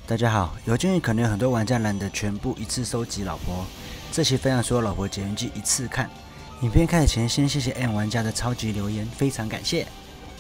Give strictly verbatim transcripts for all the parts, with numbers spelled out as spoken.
大家好，有鉴于可能有很多玩家懒得全部一次收集老婆，这期分享所有老婆结缘记一次看。影片开始前，先谢谢 M 玩家的超级留言，非常感谢。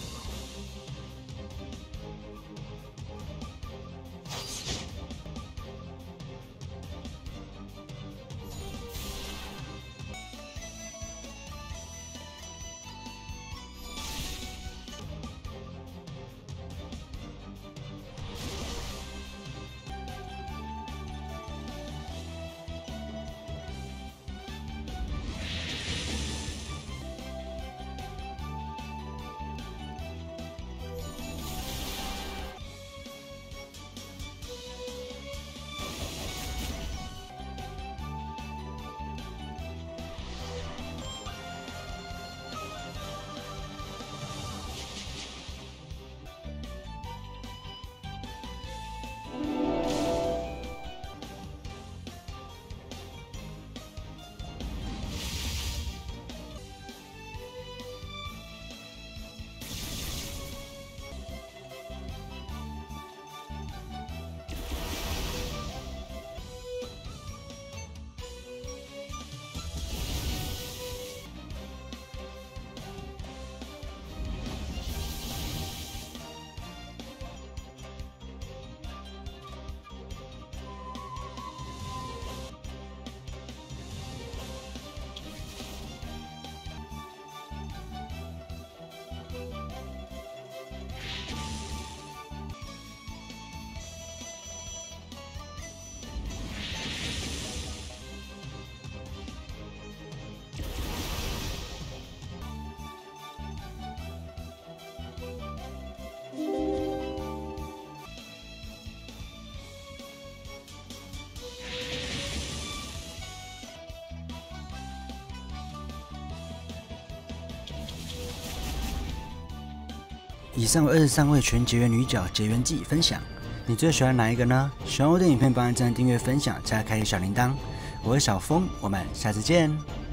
以上为二十三位全结缘女角结缘记分享，你最喜欢哪一个呢？喜欢我的影片，帮按赞、订阅、分享，加开启小铃铛。我是小峰，我们下次见。